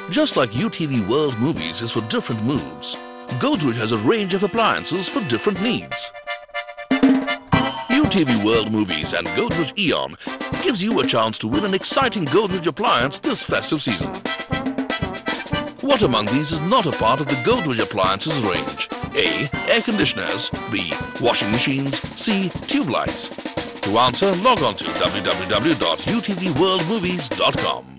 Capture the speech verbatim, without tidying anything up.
Just like U T V World Movies is for different moods, Godrej has a range of appliances for different needs. U T V World Movies and Godrej Eon gives you a chance to win an exciting Godrej appliance this festive season. What among these is not a part of the Godrej appliances range? A. Air conditioners. B. Washing machines. C. Tube lights. To answer, log on to w w w dot u t v world movies dot com.